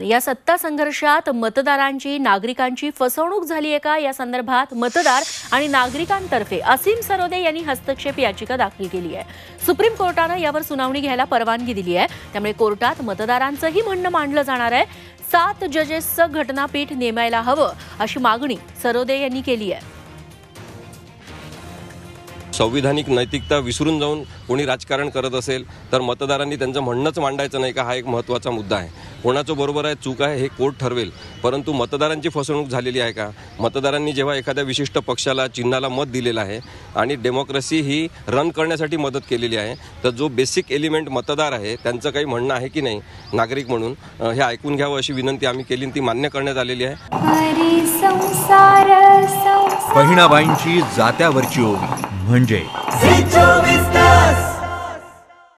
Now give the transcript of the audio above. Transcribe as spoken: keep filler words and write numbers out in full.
या सत्ता संघर्षात मतदारांची नागरिकांची फसवणूक झाली आहे का या संदर्भात मतदार आणि नागरिकांतर्फे असीम सरोदे यांनी हस्तक्षेप याचिका दाखल केली आहे। सुप्रीम कोर्टाने यावर सुनावणी घ्यायला परवानगी दिली आहे, त्यामुळे कोर्टात मतदारांचंही म्हणणं मांडलं जाणार आहे। सात जजेसचं घटनापीठ नेमायला हवं अशी मागणी सरोदे यांनी केली आहे। संविधानिक नैतिकता विसरून जाऊन कोणी राजकारण करत असेल तर मतदारांनी त्यांचं म्हणणंच मांडायचं नाही का, हा एक महत्त्वाचा मुद्दा आहे। कोणाचं बरोबर आहे चूक आहे हे कोर्ट ठरवेल, परंतु मतदारांची फसवणूक झालेली आहे का? मतदारांनी जेव्हा एखाद्या विशिष्ट पक्षाला चिन्हाला मत दिलेलं आहे आणि डेमोक्रेसी ही रन करण्यासाठी मदत केलेली आहे, तर जो बेसिक एलिमेंट मतदार आहे त्यांचं काही म्हणणं आहे की नाही नागरिक म्हणून हे ऐकून घ्यावं अशी विनंती आम्ही केली आणि ती मान्य करण्यात आलेली आहे। बहिणाबाईंची जात्यावरची ओवी म्हणजे